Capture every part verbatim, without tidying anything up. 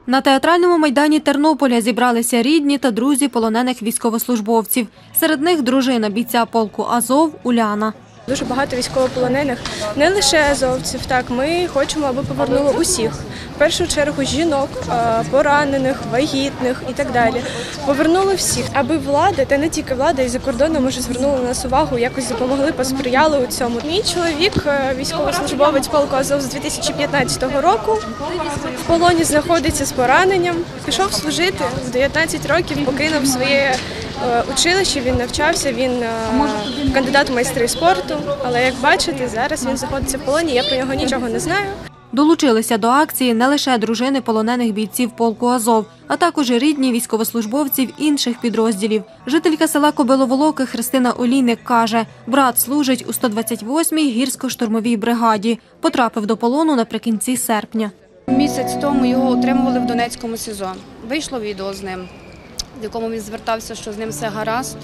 На театральному майдані Тернополя зібралися рідні та друзі полонених військовослужбовців. Серед них дружина бійця полку «Азов» Уляна. Дуже багато військовополонених, не лише азовців, так, ми хочемо, аби повернули усіх. В першу чергу жінок, поранених, вагітних і так далі. Повернули всіх, аби влада, та не тільки влада, і за кордоном може звернули на нас увагу, якось допомогли, посприяли у цьому. Мій чоловік, військовослужбовець полку «Азов» з дві тисячі п'ятнадцятого року, в полоні знаходиться з пораненням. Пішов служити в дев'ятнадцять років, покинув своє училище, він навчався, він кандидат у майстри спорту, але, як бачите, зараз він знаходиться в полоні, я про нього нічого не знаю. Долучилися до акції не лише дружини полонених бійців полку «Азов», а також рідні військовослужбовців інших підрозділів. Жителька села Кобиловолоки Христина Олійник каже, брат служить у сто двадцять восьмій гірсько-штурмовій бригаді. Потрапив до полону наприкінці серпня. Місяць тому його утримували в Донецькому СІЗО. Вийшло відео з ним, в якому він звертався, що з ним все гаразд.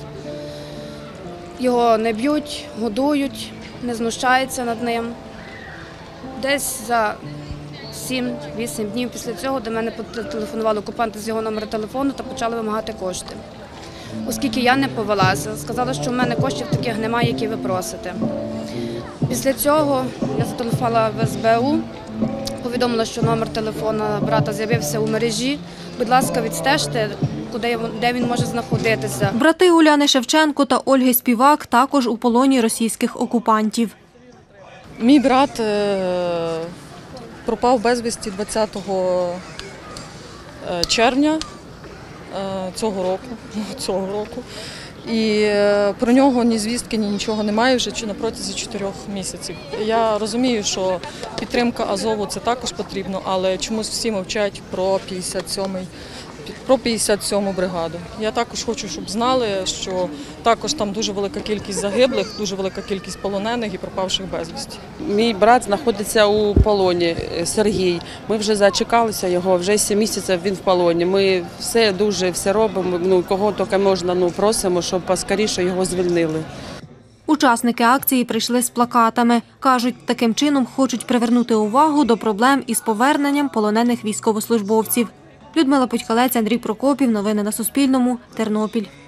Його не б'ють, годують, не знущаються над ним. Десь за сім-вісім днів після цього до мене телефонували окупанти з його номера телефону та почали вимагати кошти. Оскільки я не повелася, сказали, що в мене коштів таких немає, які ви просите. Після цього я зателефонувала в ес бе у, повідомила, що номер телефону брата з'явився у мережі. Будь ласка, відстежте, куди, де він може знаходитися. Брати Уляни Шевченко та Ольги Співак також у полоні російських окупантів. Мій брат пропав безвісті двадцятого червня цього року, цього року. І про нього ні звістки, ні нічого немає вже на протязі чотирьох місяців. Я розумію, що підтримка Азову – це також потрібно, але чомусь всі мовчать про п'ятдесят сьомий, про п'ятдесят сьому бригаду. Я також хочу, щоб знали, що також там дуже велика кількість загиблих, дуже велика кількість полонених і пропавших безвісті. Мій брат знаходиться у полоні, Сергій. Ми вже зачекалися його, вже сім місяців він в полоні. Ми все дуже все робимо, ну, кого тільки можна, ну, просимо, щоб поскоріше його звільнили. Учасники акції прийшли з плакатами. Кажуть, таким чином хочуть привернути увагу до проблем із поверненням полонених військовослужбовців. Людмила Путькалець, Андрій Прокопів. Новини на Суспільному. Тернопіль.